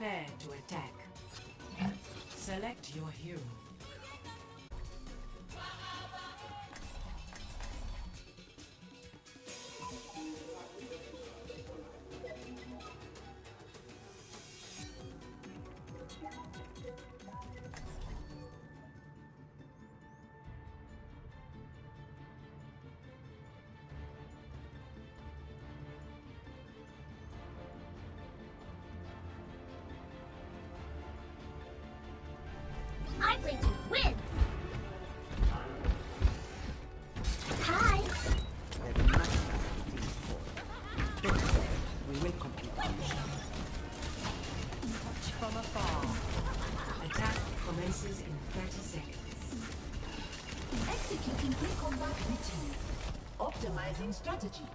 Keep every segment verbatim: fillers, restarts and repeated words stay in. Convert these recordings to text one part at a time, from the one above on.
Prepare to attack. Select your hero. I play to win! Hi! There's much to Don't worry, we will complete our mission. Watch from afar. Attack commences in thirty seconds. Executing pre-combat routine. Optimizing strategy.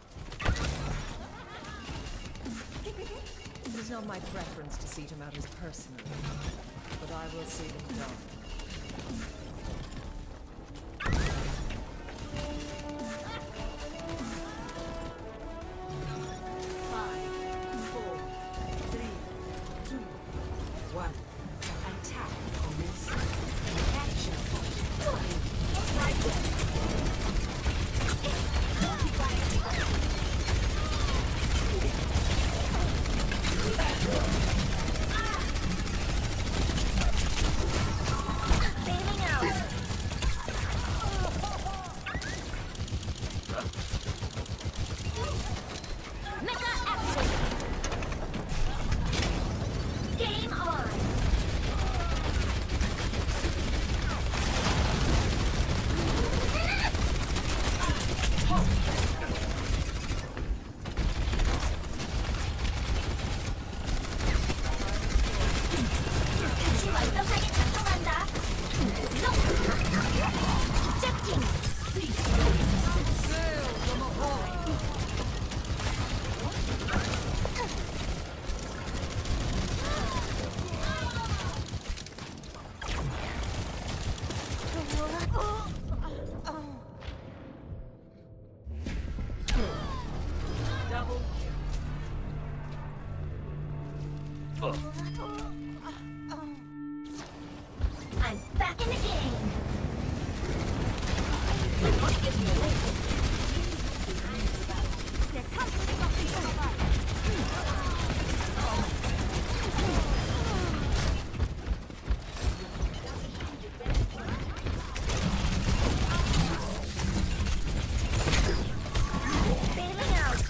It is not my preference to see to matters personally, but I will see them done. Five, four, three, two, one. Attack commences. Capture object. Right there. Bailing out. Mega action. Game on. 완벽하게 작동한다. 짝팅. Double I'm back in the game. Bailing out.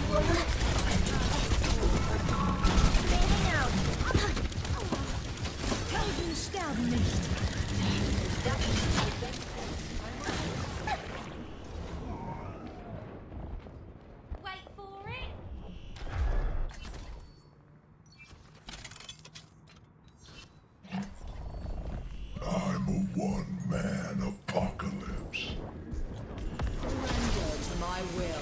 Helden sterben nicht. Wait for it. I'm a one-man apocalypse. Surrender to my will.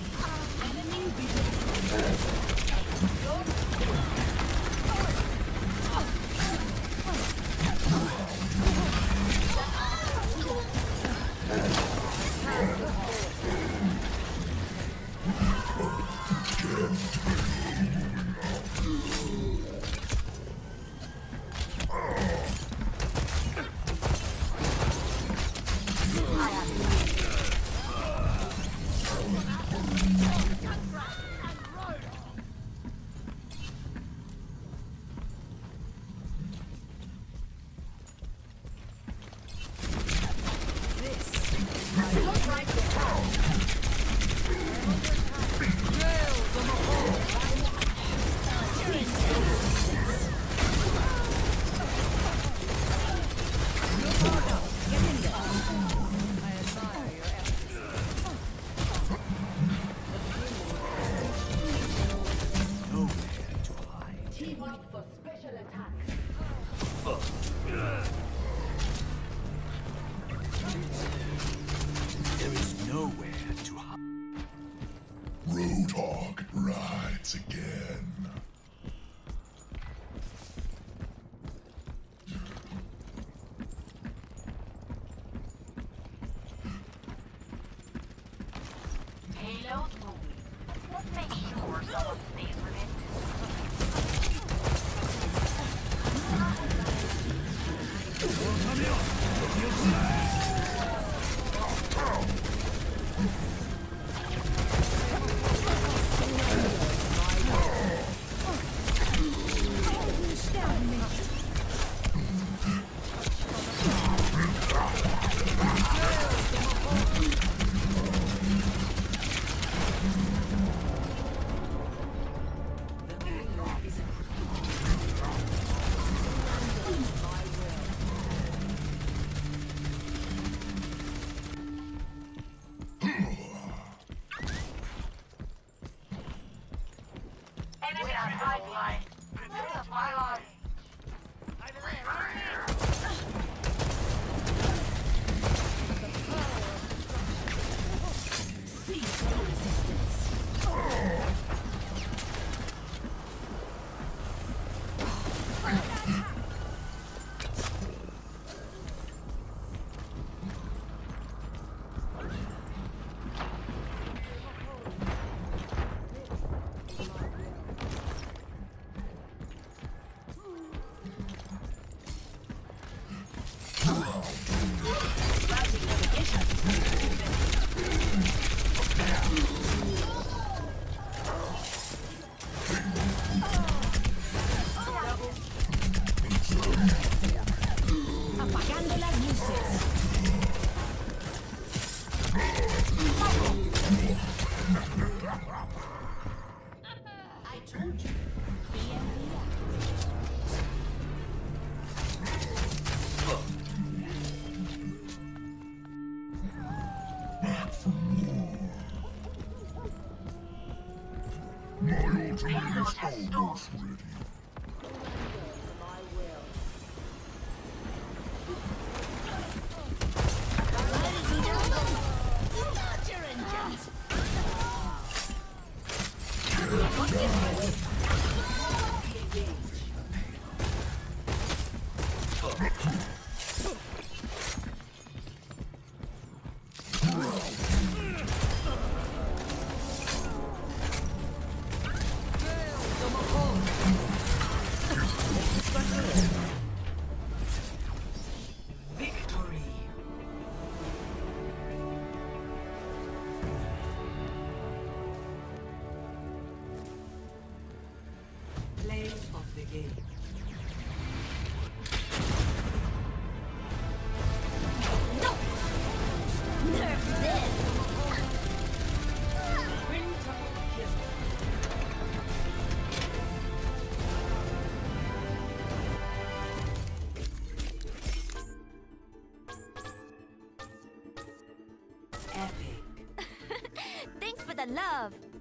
RoadHog rides again. Payload moving. Let's make sure someone stays with it. Enemy on pipeline. Prepare the pylon. Cease the resistance. Apagando las luces. I told you. My ultimate is almost ready. Ladies and gentlemen, start your engines. Victory. Play of the game. Nerf this. Quintuple kill. Epic. Thanks for the love.